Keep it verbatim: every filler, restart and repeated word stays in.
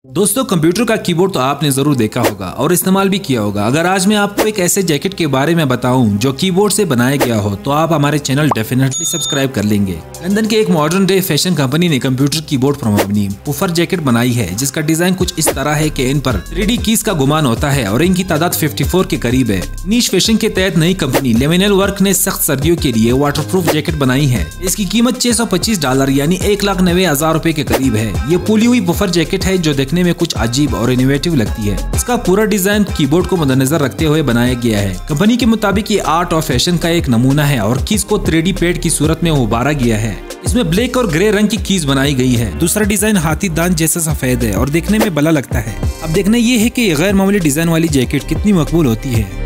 दोस्तों, कंप्यूटर का कीबोर्ड तो आपने जरूर देखा होगा और इस्तेमाल भी किया होगा। अगर आज मैं आपको एक ऐसे जैकेट के बारे में बताऊं जो कीबोर्ड से बनाया गया हो तो आप हमारे चैनल डेफिनेटली सब्सक्राइब कर लेंगे। लंदन के एक मॉडर्न डे फैशन कंपनी ने कंप्यूटर कीबोर्ड प्रोमोबनी पुफर जैकेट बनाई है, जिसका डिजाइन कुछ इस तरह है कि इन पर थ्री डी कीज का गुमान होता है और इनकी तादाद चौवन के करीब है। नीश फैशन के तहत नई कंपनी लेमिनेल वर्क ने सख्त सर्दियों के लिए वाटरप्रूफ जैकेट बनाई है। इसकी कीमत छह सौ पच्चीस डॉलर यानी एक लाख नब्बे हजार रूपए के करीब है। ये पुली हुई पुफर जैकेट है जो देखने में कुछ अजीब और इनोवेटिव लगती है। इसका पूरा डिजाइन कीबोर्ड को मद्देनजर रखते हुए बनाया गया है। कंपनी के मुताबिक ये आर्ट और फैशन का एक नमूना है और कीज को थ्री डी पैड की सूरत में उभारा गया है। इसमें ब्लैक और ग्रे रंग की कीज बनाई गई है। दूसरा डिजाइन हाथी दांत जैसा सफेद है और देखने में भला लगता है। अब देखना ये है कि ये गैर मामूली डिजाइन वाली जैकेट कितनी मकबूल होती है।